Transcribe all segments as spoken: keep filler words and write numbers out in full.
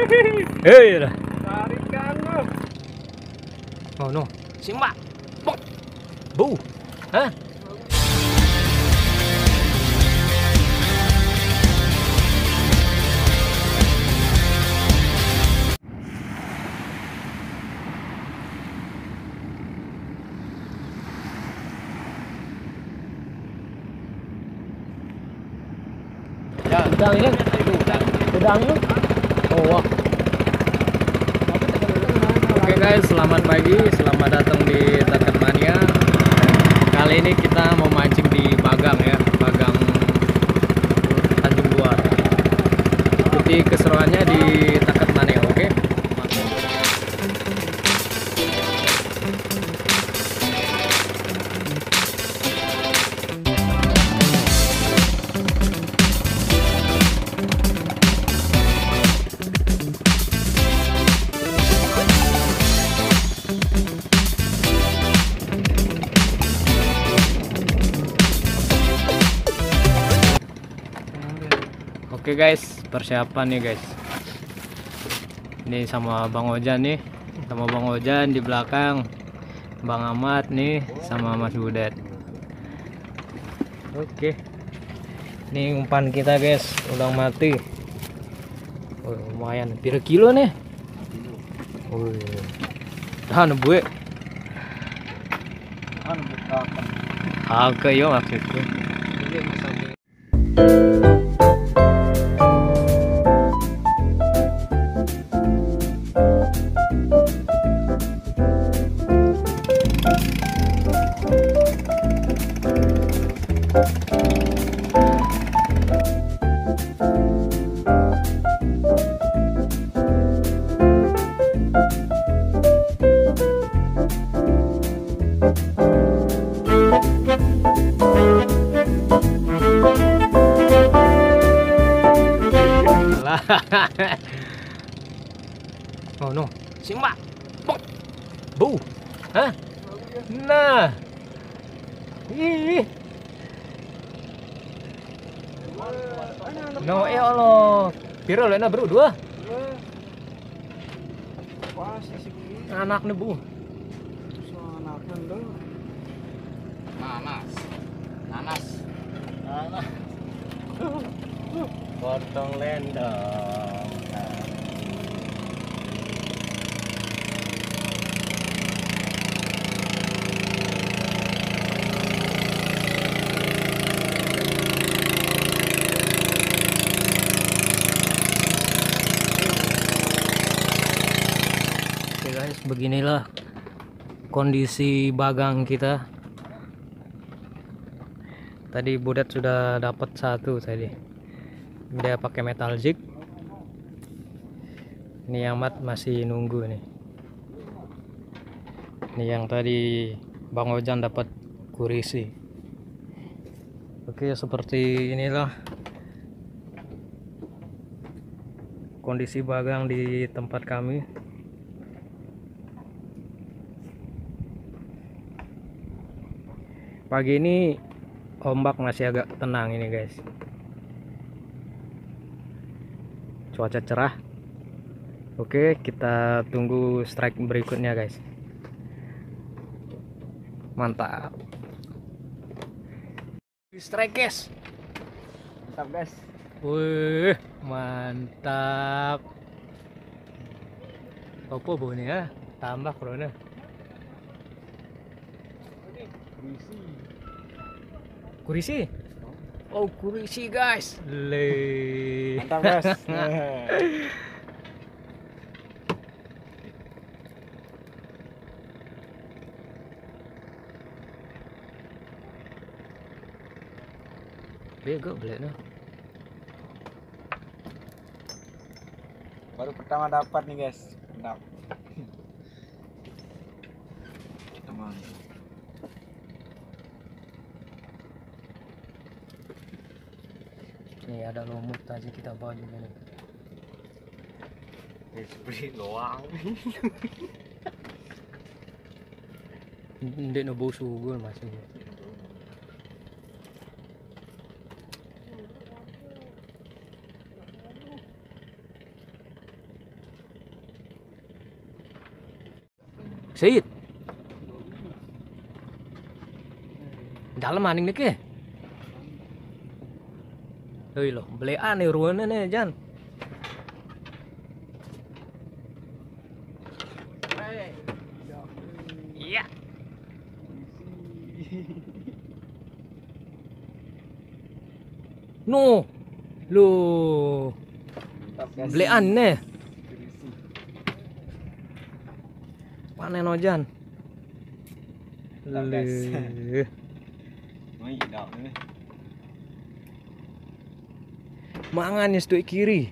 Hei lah. Tarikan lo. Oh no, Simba. Bok. Bu. Hah? Ya, Udang ini? udang. Udang ini? Oh wah. Oke guys, selamat pagi, selamat datang di Takat Mania. Kali ini kita mau mancing di Bagang ya, Bagang Tanjung Luar. Ikuti keseruannya di Takat Mania, oke? Oke guys, persiapan nih guys. Ini sama Bang Ojan nih, sama Bang Ojan di belakang, Bang Ahmad nih, sama Mas Budet. Oke, ini umpan kita guys, udang mati. Oh, lumayan, pira kilo nih? Oh, tahan bu. Kan bukan. Agak yo maksudku. Oh no, Simba. Bok. Bu. Hah? Nah. Ih. No, eh Allah. Piro lena bro, dua. Wah, sisi kiri. Anak nih bu. Anaknya lo. Nanas, nanas, Anak. Potong lendong. Oke guys, beginilah kondisi bagang kita. Tadi Budet sudah dapat satu tadi. Dia pakai metal jig. Ini Ahmad masih nunggu nih. Ini yang tadi Bang Ojan dapat kurisi. Oke, seperti inilah kondisi bagang di tempat kami. Pagi ini ombak masih agak tenang ini guys. Cuaca cerah. Oke, kita tunggu strike berikutnya guys. Mantap. Strike guys. Mantap guys. Wih, mantap. Apa bu nih ya? Tambah corona. Kurisi. Kurisi. Oh, kurisi guys. Le. Mantap guys. Bego belet no. Baru pertama dapat nih guys. Mantap. Teman. Nih ada lumut tadi kita bawa juga nih. Eh, seperti loang. Ndek no bau sugul masih. Seit. Dalam maning nih ke? Hei loh, belean nih ruannya nih Jan. Iya. No, lo belean nih. Panen ojan. Leh. Mấy đậu nữa. Mangan ya stuk kiri.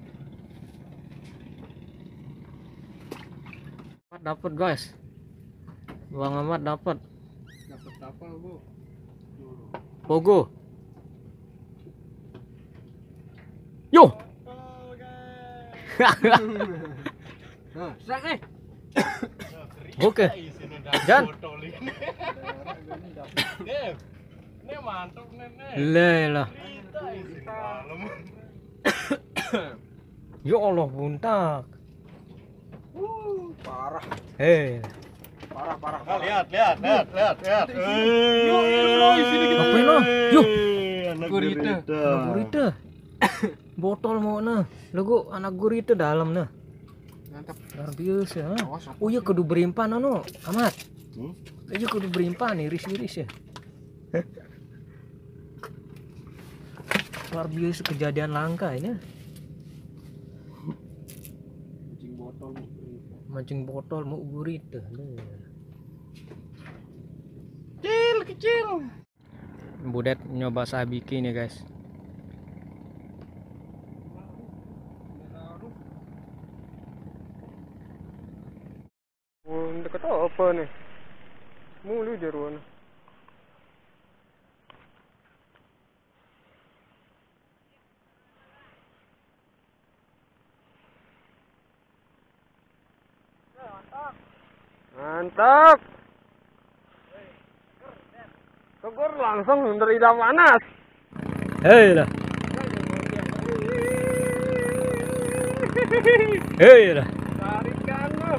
Dapat guys. Bang Ahmad dapat. Dapat apa, Bu? Pogo. Yo. Nah, sak eh. Oke. Jan. Ini mantap nih. Lelah. Ya Allah buntak. Uh, parah. Hei. Parah, parah. Nah, lihat, lihat, lihat, lihat, lihat. Yo, yo, yo, sini kita. Ngapain lo? Yo. Anak Gurita. gurita. Anak gurita. Botol mau nah. Lagu anak gurita dalam nah. Mantap. Luar biasa. Ha? Awas, Oh iya kudu berimpan anu, Amat. Hmm? Iya kudu berimpan iris-iris ya. Luar biasa kejadian langka ini. Kucing botol. Mancing botol mau gurita. Kecil, kecil. Budet nyoba sabiki nih guys. Oh, dekat apa nih? Mulu jeruan. Mantap. Tegur langsung dari dalam panas. Hei lah. Hei lah. Tarikan lu.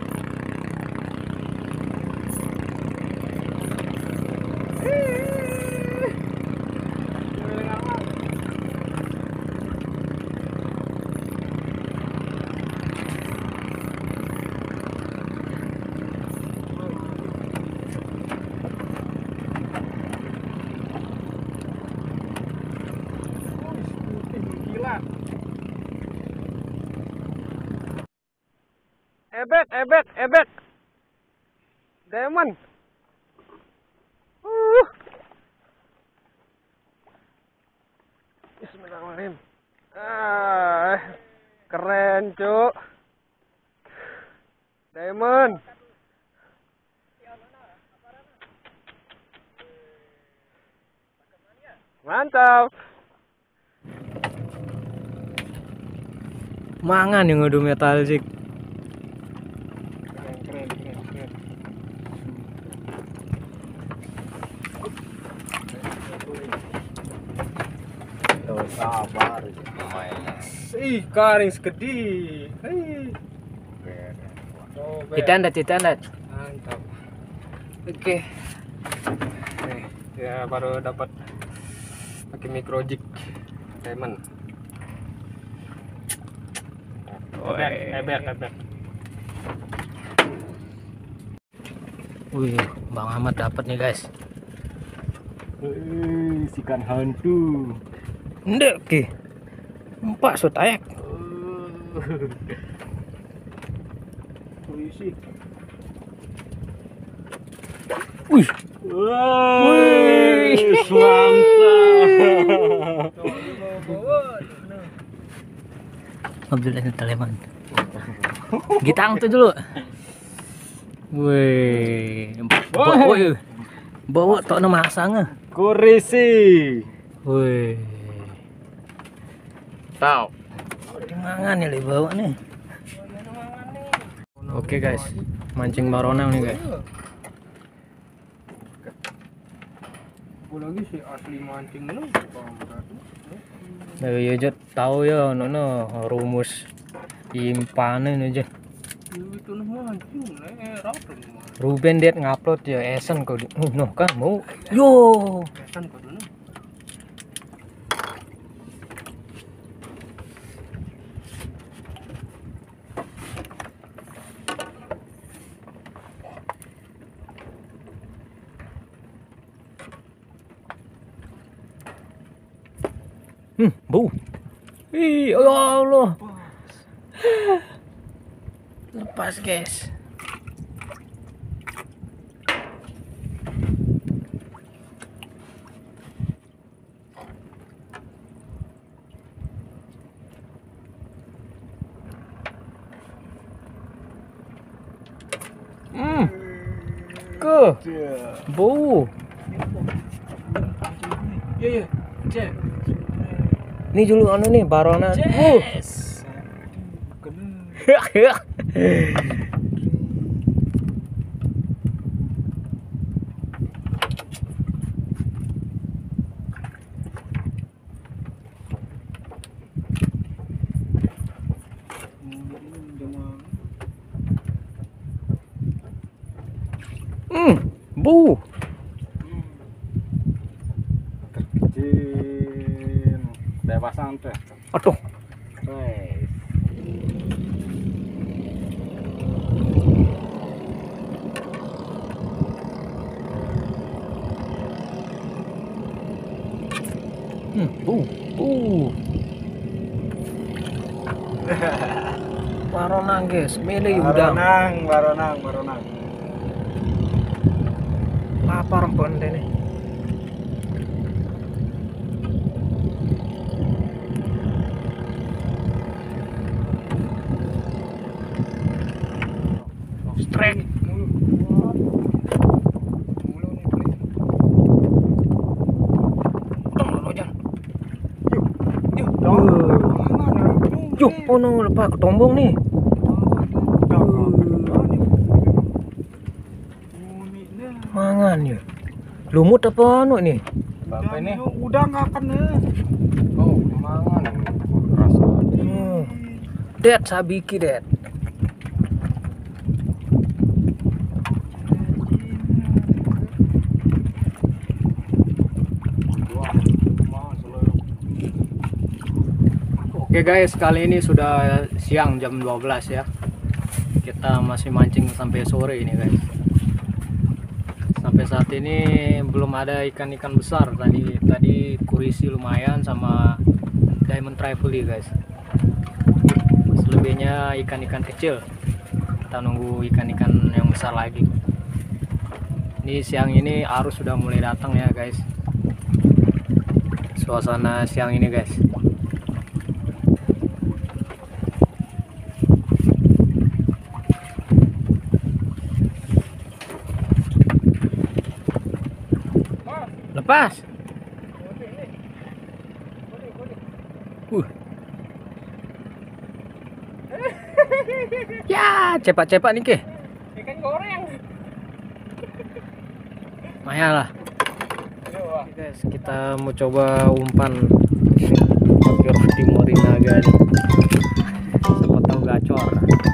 Ebek, ebek, ebek. Diamond. Uh. Bismillahirrahmanirrahim. Ah, keren, Cuk. Diamond. Mantap. Mangan yang ngadu metalzik. Keren, keren, keren, keren. Tuh, sabar. Ih, karing segede. Hei. Oh, Ditandat, ditandat. mantap. Oke. Nih, ya baru dapat pakai micro jig diamond. Ebek, ebek, ebek. Wih, Bang Ahmad dapat nih guys. Wih, sikan hantu. Ndek ki. Empat so tayak. Wih, Wih. Wih, mantap. Abdullah Teleman. Gitang tuh dulu. Wih. Bawa, bawa tok nama asanga. Kurisi. Wih. Tahu. Mangan ya bawa nih. Oke guys, mancing baronang nih guys. Aku lagi si asli mancing lu. Nah, ya jod tahu ya nono rumus impanan aja. Itu nah mancing, eh, rapin mah. Ruben dia ngupload ya Esen kau di uh, noh kan mau yo Kesan kau dulu. hmm bu ih ya Allah lepas guys. Hmm ke bu Ya ya. Cek. ini dulu anu nih baronan bu Kena. hmm bu Kecil. Dewasan teh. aduh Wes. hmm bu bu baronan guys milih udang Baronang, baronang, baronang. lapar pun deh nih. Strike. Yuk, oh no, lepas ketombong nih. Mangan ya. Lumut apa anu nih? Bapak ini. Udah nggak akan nih. Oh, mangan. Rasa. Hmm. Det sabiki det. Oke guys, kali ini sudah siang jam dua belas ya. Kita masih mancing sampai sore ini guys. Sampai saat ini belum ada ikan-ikan besar. Tadi tadi kurisi lumayan sama diamond trifle guys. Selebihnya ikan-ikan kecil. Kita nunggu ikan-ikan yang besar lagi. Ini siang ini arus sudah mulai datang ya guys. Suasana siang ini guys. Lepas. Uh. Ya, cepat-cepat nih ke. Ikan goreng. Maya lah. Oke guys, kita mau coba umpan pakai roti morinaga nih. Siapa tahu gacor.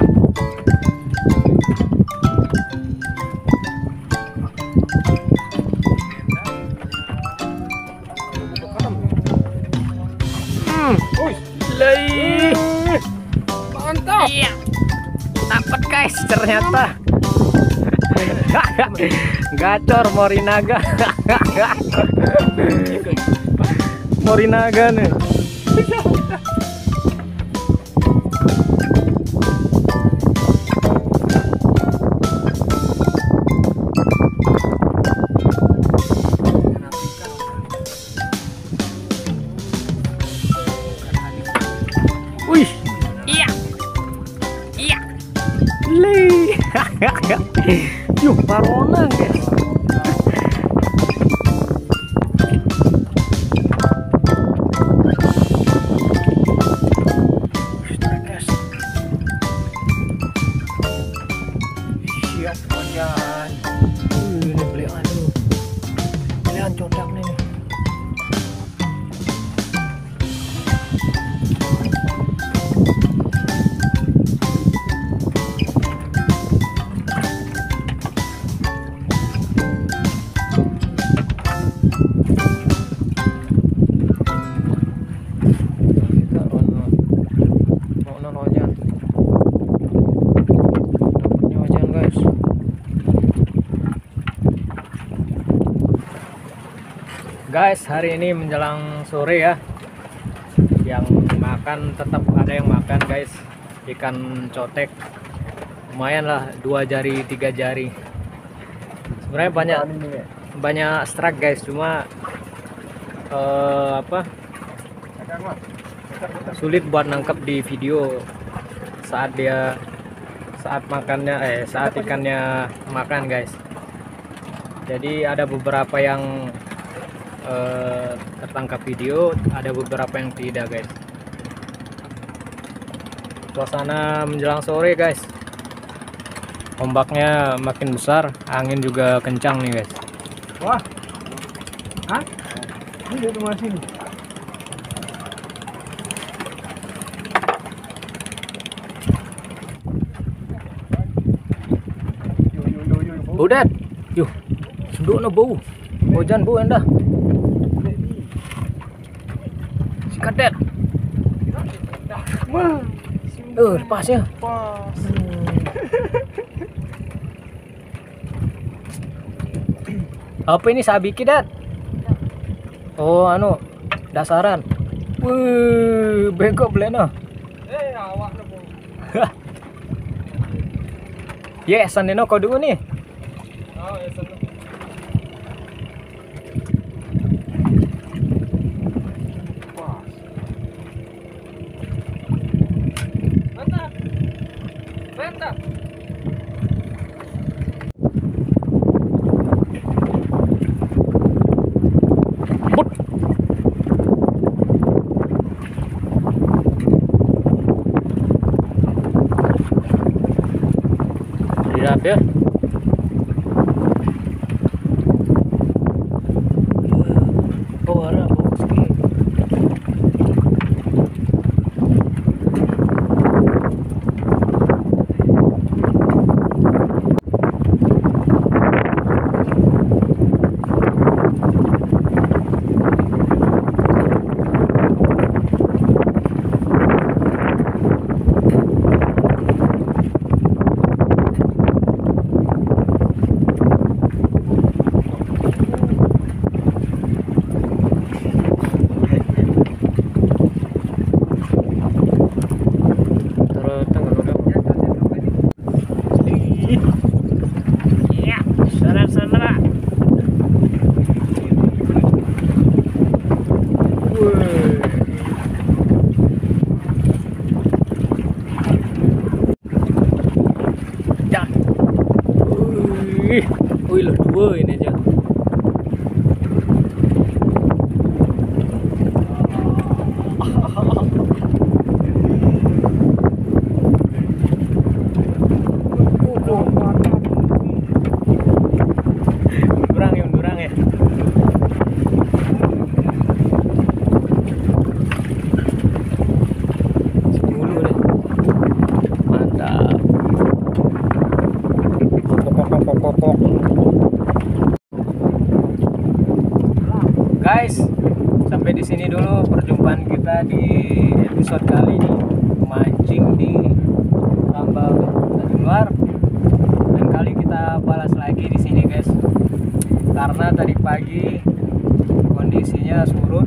Hmm, lei. Mantap. Iya. Dapat guys ternyata. Gacor morinaga. Morinaga nih. Wih, iya, iya, li, yuk baronang guys. Siap kawan. Ini belian dulu, belian codak nih. Guys, hari ini menjelang sore ya. Yang makan tetap ada yang makan guys. Ikan cotek. Lumayan lah, dua jari, tiga jari. Sebenarnya banyak banyak strike guys, cuma eh, apa? Sulit buat nangkep di video saat dia saat makannya eh saat ikannya makan guys. Jadi ada beberapa yang Uh, tertangkap video, ada beberapa yang tidak guys. Suasana menjelang sore guys, ombaknya makin besar, angin juga kencang nih guys. Wah, hah? Ini dia rumah sini. Udah, yuk, sunduk no bau, hujan bu enda. Kadet. Wah, Eh, pas ya. pas. Apa ini sabiki, Dat? Oh, anu, dasaran. Wih, bengkok belena. Eh, awak na po. Yes, andino ko dulu nih. Oh, yes, ano. Mantap. But. Lihat ya. Oh, ada bau sedikit. Wih, wih loh dua ini aja. Durang ya, durang ya. Sepuluh nih. Mantap. Guys, sampai di sini dulu perjumpaan kita di episode kali ini, mancing di tambang Tanjung Luar. Dan kali kita balas lagi di sini guys, karena tadi pagi kondisinya surut,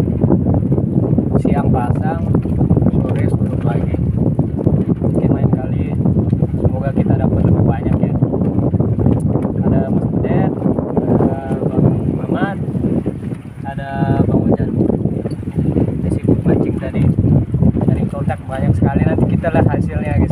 siang pasang, sore surut lagi. Mungkin lain kali semoga kita dapat lebih banyak ya. Ada Mas Budet, ada Bang Mamat, ada Bang Ujan. Kita sibuk mancing tadi, dari kontak banyak sekali, nanti kita lihat hasilnya.